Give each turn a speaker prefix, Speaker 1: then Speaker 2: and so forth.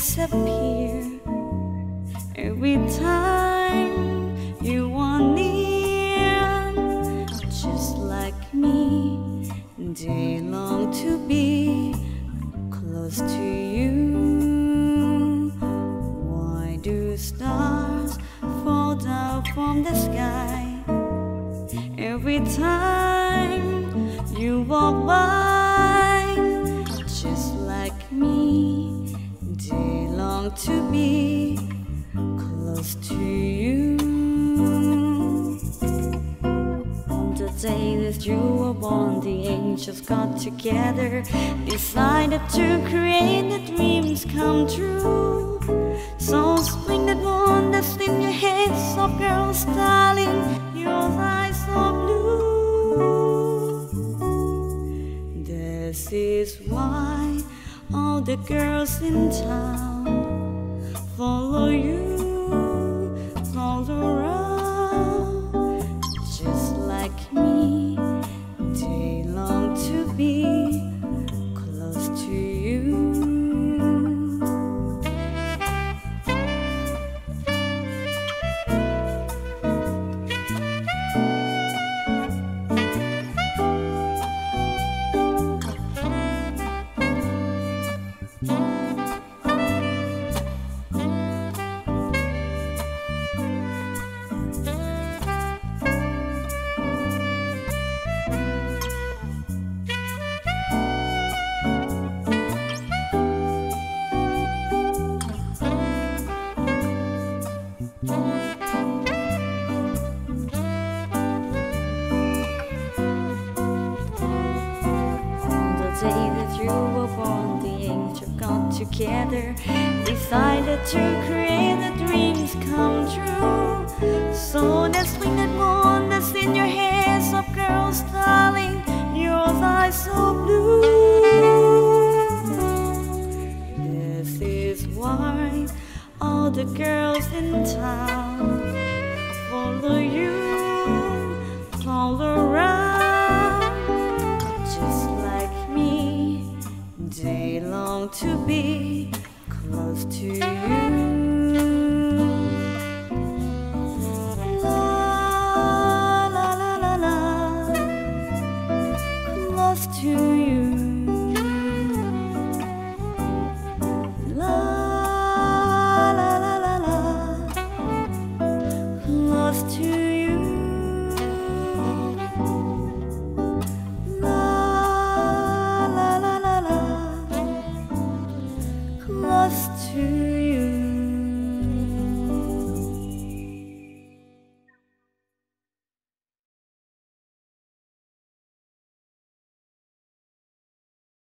Speaker 1: disappear every time you are near. Just like me, they long to be close to you. Why do stars fall down from the sky every time you walk by? Just like me, they long to be close to you. On the day that you were born, the angels got together, decided to create the dreams come true. So swing that one that's in your head, soft girl, darling, your eyes are blue. This is why all the girls in town follow you all around. Just like me, they long to be close to you. Day that you were born, the angels got together, decided to create the dreams come true. So let's swing that one that's in your hair, soft girls, darling, your eyes so blue. This is why all the girls in town follow you all around. They long to be close to you. La la la la la, close to you. La la la la la, close to you. Close to you.